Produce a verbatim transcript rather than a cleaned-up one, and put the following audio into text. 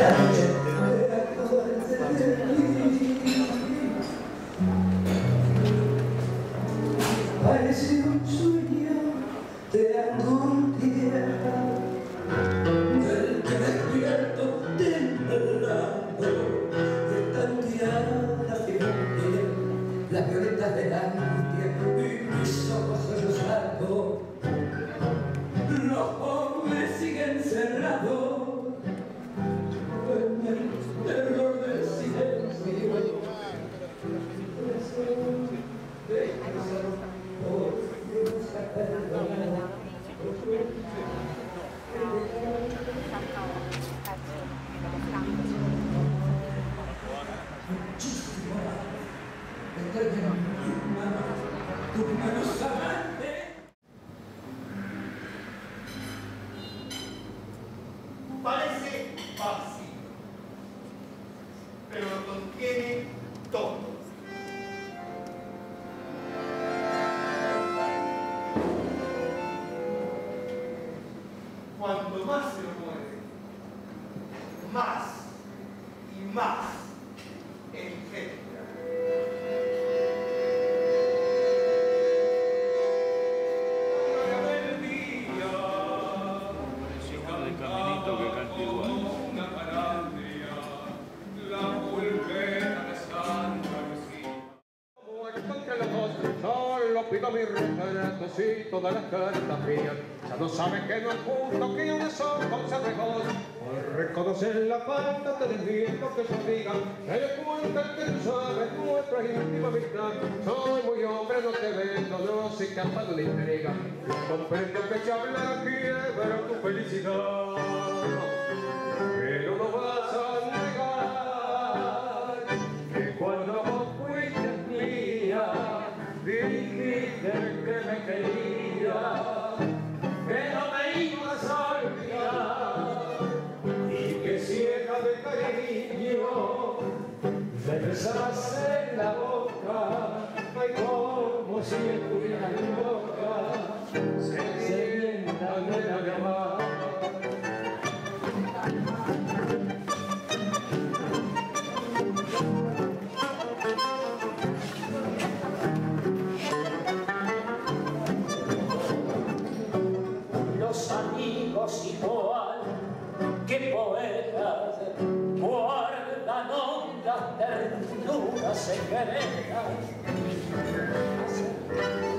Parece un sueño de angustia, del que despierto temblando de tantear las violetas de la angustia y mis ojos rosados. Los pobres siguen cerrados en el terror del silencio. Muchísimo entregue tus manos, tus manos amantes. Parece fácil, pero lo contiene todo. Cuanto más se lo mueve, más y más engendra. El día, el caminito que canta igual. como una calandria, la pulpera de Santa Lucía. Como encontré los dos, solo pido mi respeto y todas las cartas mías. Ya no saben que no es justo que uno son consejos. Por reconocer la falta te desmiento que se digan. Me doy cuenta que tú sabes nuestra íntima amistad. Soy muy hombre, no te vendo, no soy capaz de una intriga. Yo comprendo que te habla quiebra tu felicidad, pero no vas a negar que cuando vos fuiste mía, dijiste que me querías, que no me ibas a olvidar y que ciega de cariño me besas en la boca, ay como si estuviera loca, sedienta de amar. Los amigos igual que poetas guardan hondas ternuras secretas.